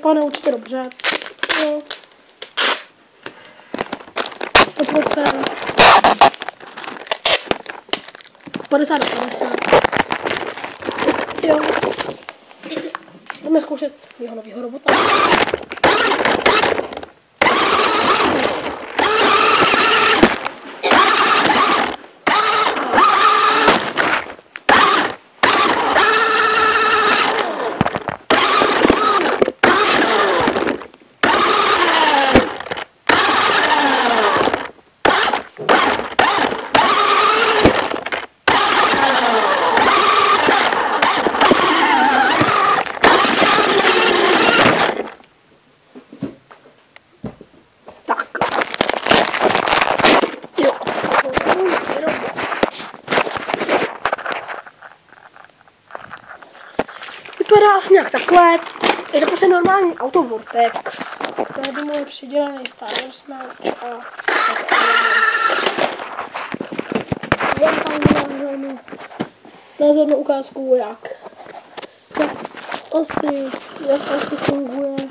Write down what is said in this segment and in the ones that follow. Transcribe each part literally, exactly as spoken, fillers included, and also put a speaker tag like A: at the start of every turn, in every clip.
A: vypadne určitě dobře. Jo. sto procent. padesát na padesát. Jo. Jdeme zkoušet jeho novýho robota. Vypadá asi nějak takhle. Je to prostě normální auto Vortex, který mu je přidělený Star Wars merch a já tam názornou ukázku, jak, jak asi, jak asi funguje,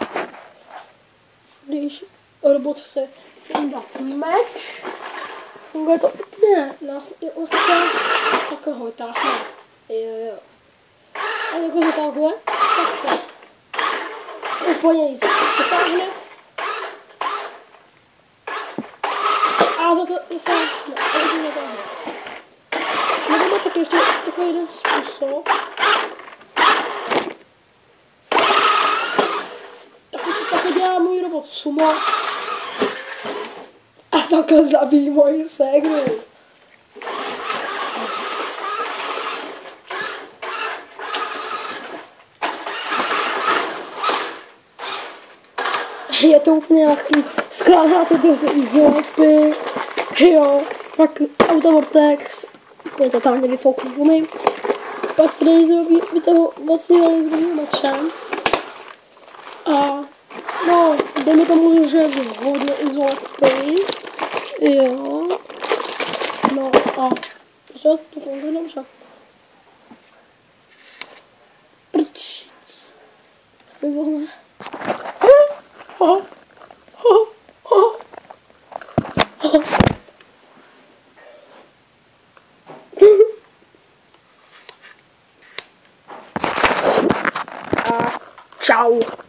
A: když robot chce dát meč. Funguje to úplně nás je ostře, takhle ho vytáhne. Jo, jo. A jako zatahuje, takhle. Úplně easy. Vytáhne. A zase zase ne, a už zatáhne. Nebo tak ještě takový jeden způsob. Takhle co takhle dělá můj robot Sumo. A takhle zabíjí moji ségru. Je to úplně lehký, skládáte to z izolopy, jo, pak auto Vortex, úplně totálně vyfouknu gumy, pak se laserový, vy toho vlastně laserovým mečem a no, dejme tomu, že je hodně izolopy, jo, no a že to funguje dobře. Prčic, vyvolíme. Oh, oh, oh, oh. A čau.